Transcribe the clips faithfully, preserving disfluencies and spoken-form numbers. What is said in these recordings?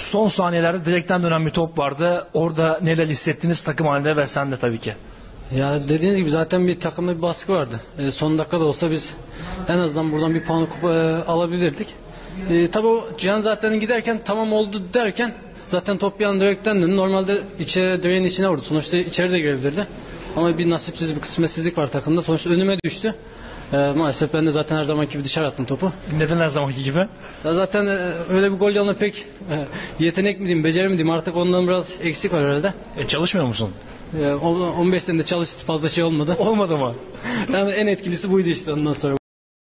Son saniyelerde direkten dönen bir top vardı. Orada neler hissettiniz takım halinde ve sen de tabii ki? Ya dediğiniz gibi zaten bir takımda bir baskı vardı. E, son dakikada olsa biz en azından buradan bir puan kupa, e, alabilirdik. E, tabii o Cihan zaten giderken tamam oldu derken zaten top bir anda direkten döndü. Normalde içeri, direğin içine vurdu. Sonuçta içeri de girebilirdi. Ama bir nasipsiz bir kısmetsizlik var takımda. Sonuçta önüme düştü. E, maalesef ben de zaten her zamanki gibi dışarı attım topu. Neden her zamanki gibi? Ya zaten e, öyle bir gol yanına pek e, yetenek mi diyeyim, beceri mi diyeyim, artık ondan biraz eksik var herhalde. E, çalışmıyor musun? E, on beş senede çalıştı, fazla şey olmadı. Olmadı mı? Yani en etkilisi buydu işte ondan sonra.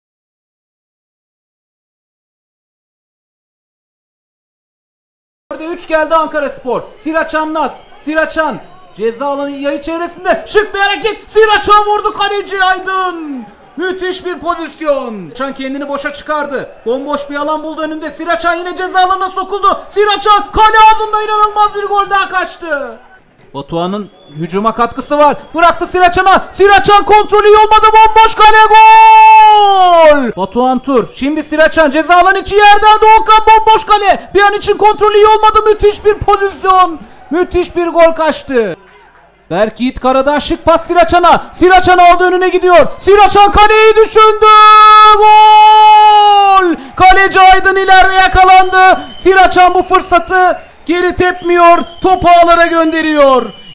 üç geldi Ankaraspor. Siraçan Naz. Siraçan ceza alanı yayı çevresinde şık bir hareket. Siraçan vurdu, kaleci Aydın. Müthiş bir pozisyon. Siraçan kendini boşa çıkardı. Bomboş bir alan buldu önünde. Siraçan yine ceza alanına sokuldu. Siraçan kale ağzında inanılmaz bir gol daha kaçtı. Batuhan'ın hücuma katkısı var. Bıraktı Siraçan'a. Siraçan kontrolü iyi olmadı. Bomboş kale, gol! Batuhan Tur. Şimdi Siraçan ceza alanı içi yerden Doğukan, bomboş kale. Bir an için kontrolü iyi olmadı. Müthiş bir pozisyon. Müthiş bir gol kaçtı. Berk Yiğit Karadağ, şık pas Siraçan'a. Siraçan aldı, önüne gidiyor. Siraçan kaleyi düşündü. Gol! Kaleci Aydın ileride yakalandı. Siraçan bu fırsatı geri tepmiyor. Topu ağlara gönderiyor.